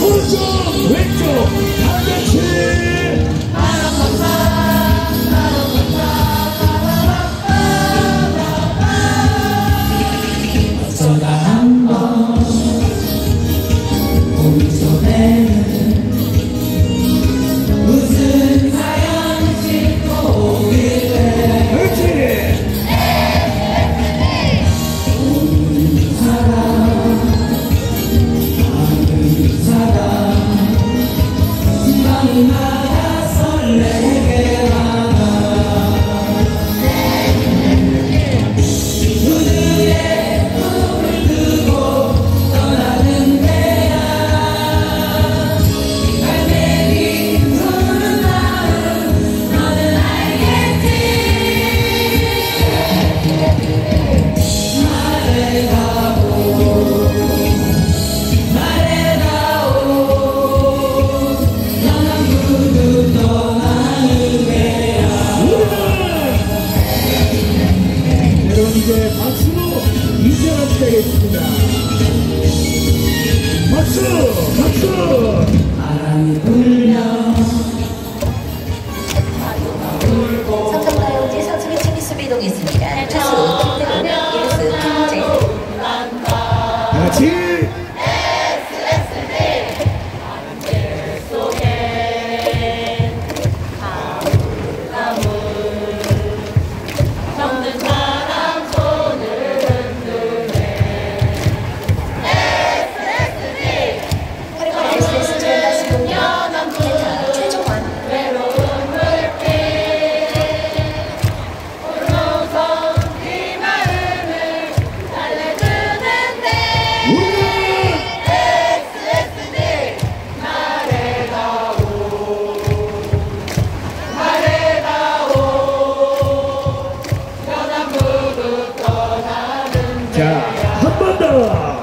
오른쪽 왼쪽 다같이 어쩌다 한번 우리 손에는 무슨 사연이 싣고 오길래 그렇지 오는 사람 마음마다 설레게 하나 그들의 꿈을 두고 떠나는 데야 날 내린 푸른 마음 너는 알겠지 말해다오 이제 박수로 인사가 되겠습니다. 박수! 박수! 바람이 불면 성성가요제 선수의 팀이 수비동이 있습니다. 투수 김대훈, 이루수 김재. 같이 자, 한 번 더.